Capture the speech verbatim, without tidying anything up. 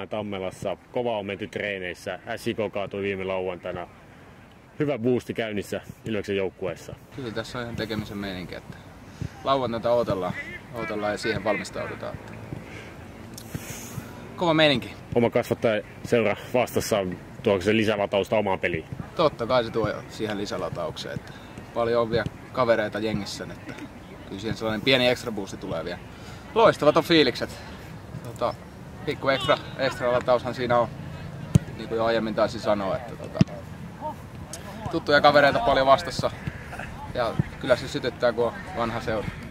ja Tammelassa. Kova on menty treeneissä. S I K kaatui viime lauantaina. Hyvä boosti käynnissä Ilveksen joukkueessa. Kyllä tässä on ihan tekemisen meininki, että lauantaita odotellaan, odotellaan ja siihen valmistaudutaan. Kova meininki. Oma kasvattaja seura vastassa, tuoko se lisälatausta omaan peliin? Totta kai se tuo siihen lisälataukseen. Että paljon on vielä kavereita jengissä, että kyllä siihen sellainen pieni extra boosti tulee vielä. Loistavat on fiilikset. Tota, pikku extra, extra lataushan siinä on, niin kuin jo aiemmin taisin sanoa, että tota, tuttuja kavereita paljon vastassa ja kyllä se sytyttää, kun on vanha seura.